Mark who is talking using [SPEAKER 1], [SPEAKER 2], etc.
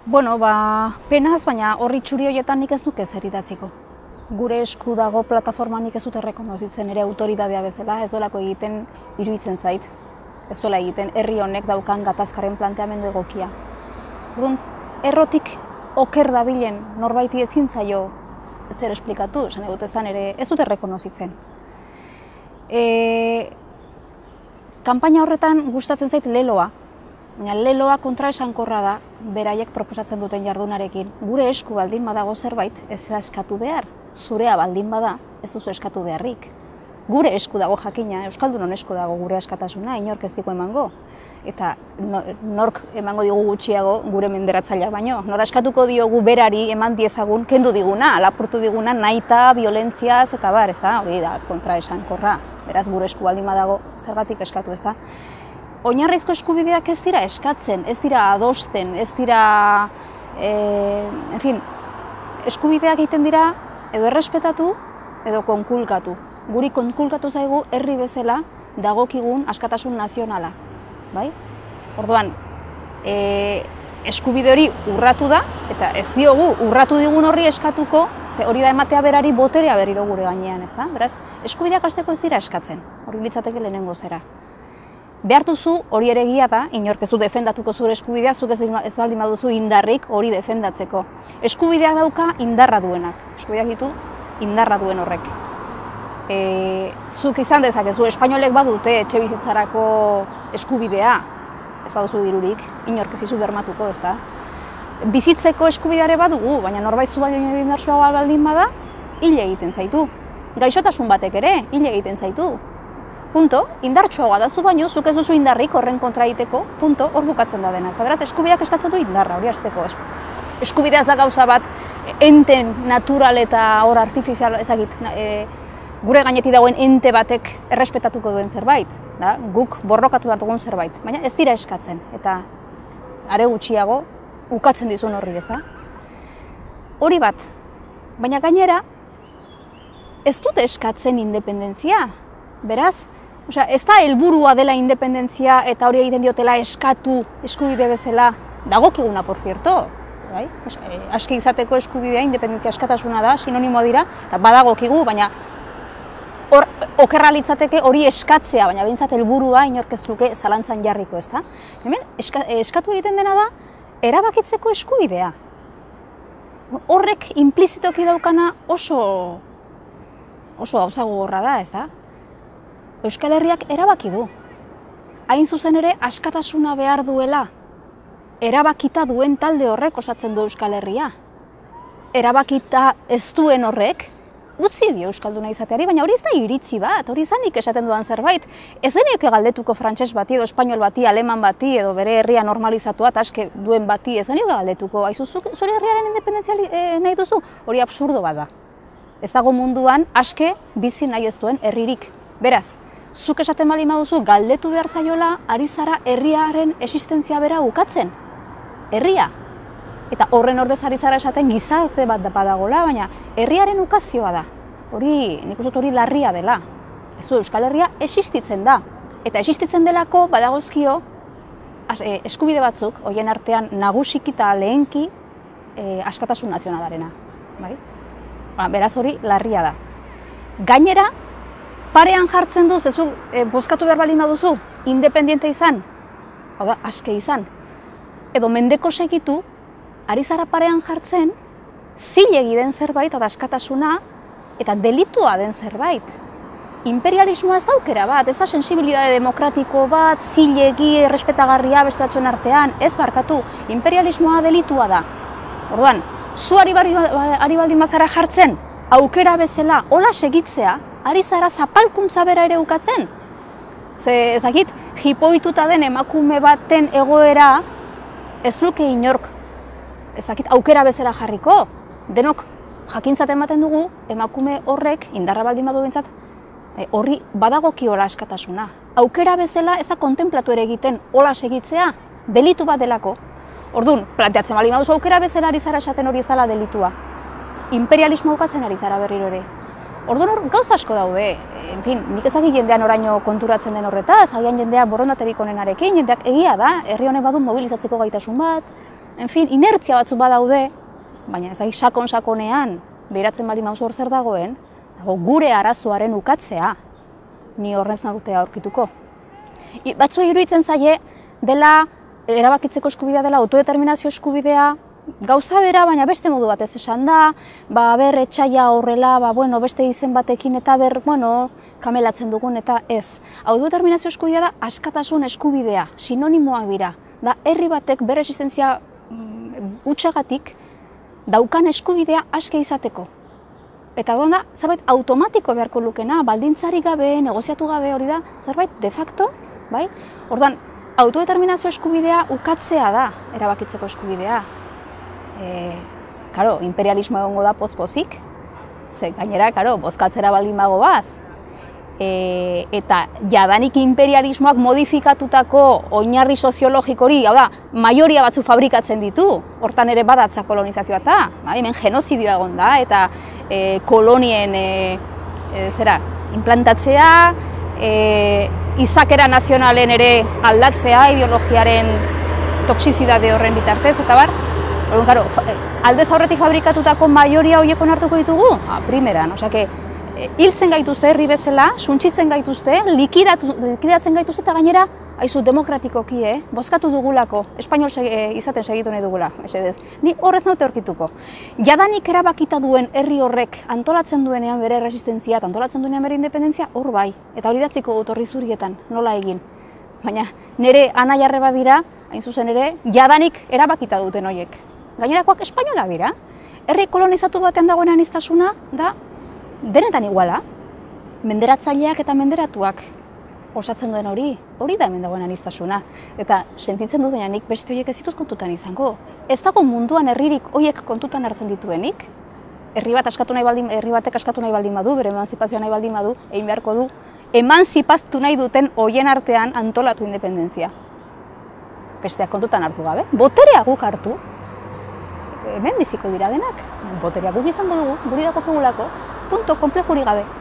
[SPEAKER 1] Bueno, penaz, baina horri txuri horietan nik ez nuke zer idatziko. Gure esku dago plataforma nik ez dut errekonozitzen ere autoridadea bezala, ez duelako egiten iruditzen zait. Ez duela egiten herri honek daukan gatazkaren planteamendu egokia. Orduan, errotik oker dabilen norbaiti ezin zaio zer esplikatu, esan egut ezan ere ez dut errekonozitzen. Kanpaina horretan gustatzen zait leloa, baina leloa kontraesankorra da beraiek proposatzen duten jardunarekin. Gure esku baldin badago zerbait ez da eskatu behar, zurea baldin bada ez duzu eskatu beharrik. Gure esku dago jakina, Euskaldunon esku dago gure askatasuna, inork ez digu emango. Eta nork emango digu gutxiago gure menderatzaileak baino. Nora eskatuko diogu berari eman diezagun kendu diguna, lapurtu diguna nahita, violentziaz eta bar, ez da? Hori da kontraesankorra. Beraz, gure esku baldin badago zergatik eskatu, ez da? Oinarrizko eskubideak ez dira eskatzen, ez dira adosten, ez dira... en fin, eskubideak egiten dira edo errespetatu edo konkulkatu. Guri konkulkatu zaigu herri bezala dagokigun askatasun nazionala. Bai? Orduan, eskubide hori urratu da, eta ez diogu urratu digun horri eskatuko, ze hori da ematea berari boterea berriro gure gainean, ez da? Beraz, eskubideak hasteko ez dira eskatzen, hori litzateke lehenengo zera. Behar duzu, hori ere egia da, inork ez du defendatuko zure eskubidea, zuk ez baldin baduzu indarrik hori defendatzeko. Eskubidea dauka indarra duenak, eskubideak ditu indarra duen horrek. Zuk izan dezakezu, espainolek badute etxebizitzarako eskubidea, ez baduzu dirurik, inork ez izu bermatuko, ez da. Bizitzeko eskubideare badugu, baina norbait zu baino indartsua baldin bada, hil egiten zaitu. Gaixotasun batek ere, hil egiten zaitu. Punto, indartsuagoa da zu baino, zuk ez duzu indarrik horren kontra egiteko, punto, hor bukatzen da dena. Beraz, eskubideak eskatzen du indarra, hori hasteko. Eskubidea ez da gauza bat, enten natural eta hor artifizial, ezagit, gure gainetik dagoen ente batek errespetatuko duen zerbait, da? Guk borrokatu behar dugun zerbait, baina ez dira eskatzen, eta are gutxiago ukatzen dizun horri, ez da? Hori bat, baina gainera ez dute eskatzen independentzia, beraz, ez da helburua dela independentzia eta hori egiten diotela eskatu eskubide bezala, dagokiguna, por cierto, bai? Aske izateko eskubidea, independentzia askatasuna da, sinonimoa dira, eta badagokigu, baina hor okerra litzateke hori eskatzea, baina behintzat helburua inork ez luke zalantzan jarriko, ez da? Hemen, eskatu egiten dena da, erabakitzeko eskubidea. Horrek implizitoki daukana oso gauza gogorra da, ez da? Euskal Herriak erabaki du. Hain zuzen ere, askatasuna behar duela. Erabakita duen talde horrek osatzen du Euskal Herria. Erabakita ez duen horrek, utzi dio euskalduna izateari, baina hori ez da iritzi bat, hori izanik esaten dudan zerbait. Ez denioke galdetuko frantses bati, edo espainol bati, aleman bati, edo bere herria normalizatua, aske duen bati, ez denioke galdetuko. Aizu, zure herriaren independentzia nahi duzu? Hori absurdo bat da. Ez dago munduan aske bizi nahi ez duen herririk. Beraz, zuk esaten baldin baduzu galdetu behar zaiola, ari zara herriaren existentzia bera ukatzen. Herria. Eta horren ordez ari zara esaten gizarte bat badagoela, baina herriaren ukazioa da. Hori, nik uste hori larria dela. Ez du, Euskal Herria existitzen da. Eta existitzen delako badagozkio eskubide batzuk, horien artean nagusiki eta lehenki askatasun nazionalarena. Bai? Beraz hori larria da. Gainera, parean jartzen du, zezu bozkatu behar baldin baduzu, independiente izan, hau da, aske izan, edo mendeko segitu, ari zara parean jartzen, zilegi den zerbait, eta askatasuna, eta delitua den zerbait. Imperialismoa ez daukera bat, ez da sensibilidade demokratiko bat, zilegi, errespetagarria beste batzuen artean, ez barkatu, imperialismoa delitua da. Orduan, zu ari baldin bazara jartzen, aukera bezala, hola segitzea, ari zara zapalkuntza bera ere ukatzen. Ze, ezakit, jipoituta den emakume baten egoera, ez luke inork, ezakit, aukera bezala jarriko. Denok jakintzat ematen dugu, emakume horrek, indarra baldin badu bintzat, horri badagokiola askatasuna. Aukera bezala ez da kontemplatu ere egiten hola segitzea, delitu bat delako. Orduan, planteatzen baldin baduzu aukera bezala ari zara esaten hori ez dela delitua. Imperialismo ukatzen ari zara berriro ere. Orduan gauza asko daude, en fin, nik ezagik jendean oraino konturatzen den horretaz, agian jendea borondaterik onenarekin, jendeak egia da, herri honek badu mobilizatzeko gaitasun bat, inertzia batzu badaude, baina ez sakon-sakonean, behiratzen baldin mauzu hor zer dagoen, gure arazoaren ukatzea, ni horrez nagutea aurkituko. Batzu iruditzen zaie, dela, erabakitzeko eskubidea dela, autodeterminazio eskubidea, gauza bera, baina beste modu batez esan da, etxaia horrela, beste izen batekin eta kamelatzen dugun eta ez. Autodeterminazio eskubidea da askatasun eskubidea, sinonimoak dira. Da herri batek bere existentzia hutsagatik daukan eskubidea aske izateko. Eta da, zerbait automatiko beharko lukena, baldintzarik gabe, negoziatu gabe hori da, zerbait de facto, bai? Orduan, autodeterminazio eskubidea ukatzea da, erabakitzeko eskubidea. Karo, imperialismo egongo da poz-pozik, ze gainera, karo, bozkatzera baldin bago baz. Eta jadanik imperialismoak modifikatutako oinarri soziologiko hori, hau da, maioria batzu fabrikatzen ditu, hortan ere badatza kolonizazioa eta, hemen genozidioa egon da, eta kolonien implantatzea, izakera nazionalen ere aldatzea, ideologiaren toxizidade horren bitartez, eta bar, aldez aurretik fabrikatutako maioria horiek onartuko ditugu? Primeran, osea, hiltzen gaituzte herri bezala, suntsitzen gaituzte, likidatzen gaituzte eta gainera, haizu, demokratikoki, bozkatu dugulako, espainol izaten segitu nahi dugula, esedez. Ni horrez naute aurkituko. Jadanik erabakita duen herri horrek antolatzen duenean bere resistentzia, antolatzen duenean bere independentzia, hor bai. Eta hori datziko dut horri zurietan, nola egin. Baina nire anaiarre badira, hain zuzen ere, jadanik erabakita duten horiek. Gainerakoak espainola dira. Herri kolonizatu batean dagoen aniztasuna da denetan iguala. Menderatzaileak eta menderatuak osatzen duen hori da hemen dagoen aniztasuna. Eta sentitzen dut, baina nik beste horiek ez ditut kontutan izango. Ez dago munduan herririk horiek kontutan hartzen dituenik. Herri batek askatu nahi baldin badu, bere emanzipazioa nahi baldin badu, egin beharko du, emanzipatu nahi duten horien artean antolatu independentzia. Besteak kontutan hartu gabe, boterea guk hartu, hemen biziko dira denak, boterea guk izango dugu, guri dago pegulako, punto, konplexurik gabe.